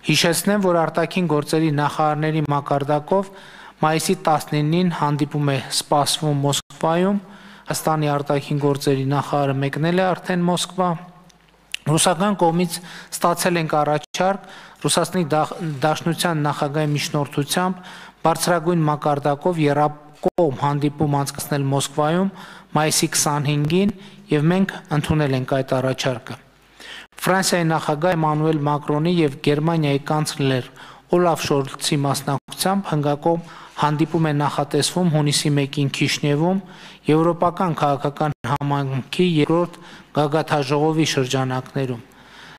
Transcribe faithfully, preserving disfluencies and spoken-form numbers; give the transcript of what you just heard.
Հիշեցնեմ, որ արտաքին գործերի նախարարների մակարդակով մայիսի տասնինին հանդիպում է սպասվում Մոսկվայում, Հայաստանի արտաքին գործերի նախարարը մեկնել է արդեն Մոսկվա, ռուսական կողմից ստացել ենք առաջարկ Ռուսաստանի Դաշնության նախագահի միջնորդությամբ բարձրագույն մակարդակով եռակողմ հանդիպում անցկացնել Մոսկվայում մայիսի քսանհինգին եւ մենք ընդունել ենք այդ առաջարկը։ Ֆրանսիայի նախագահ Էմանուել Մակրոնի եւ Գերմանիայի կանցլեր Օլաֆ Շոլցի մասնակցությամբ հնգակողմ հանդիպում է նախատեսվում հունիսի մեկին Քիշնևում Եվրոպական քաղաքական համայնքի երկրորդ գագաթաժողովի շրջանակներում։